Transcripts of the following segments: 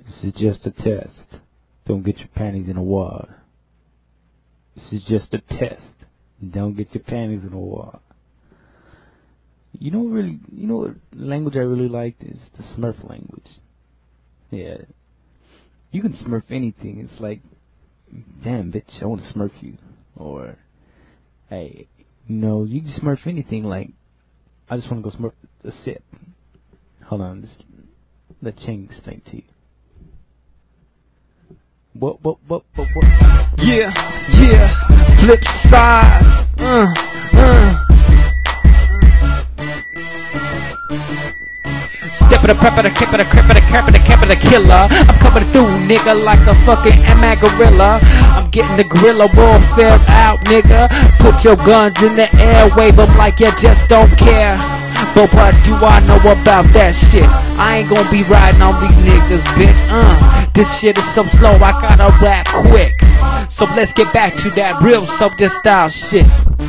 This is just a test. Don't get your panties in a wad. This is just a test. Don't get your panties in a wad. You know what language I really liked is the Smurf language. Yeah. You can Smurf anything. It's like, damn bitch, I want to Smurf you. Or, hey, you can Smurf anything like, I just want to go Smurf a sip. Hold on, just let Chang explain to you. What? Yeah, flip side. Step of the prep of the kip of the crip of the crap of the cap of the killer. I'm coming through, nigga, like a fucking Amac gorilla. I'm getting the guerrilla warfare out, nigga. Put your guns in the air, wave them like you just don't care. But what do I know about that shit? I ain't gonna be riding on these niggas, bitch. This shit is so slow, I gotta rap quick. So let's get back to that real soldier style shit.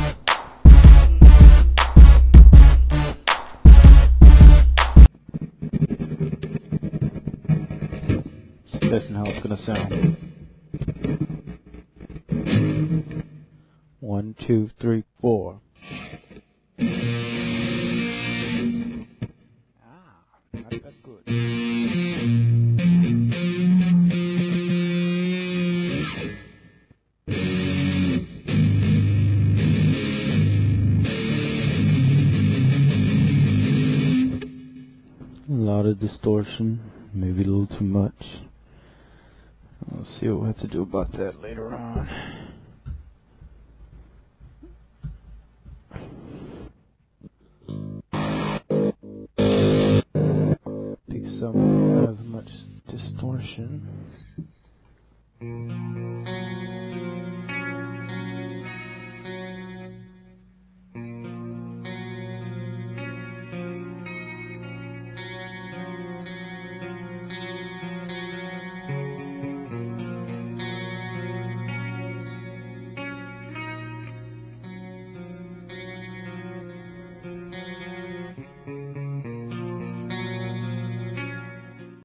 Listen how it's gonna sound. 1, 2, 3, 4. Not that good. A lot of distortion, maybe a little too much. Let's see what we have to do about that later on. Pick some not as much distortion.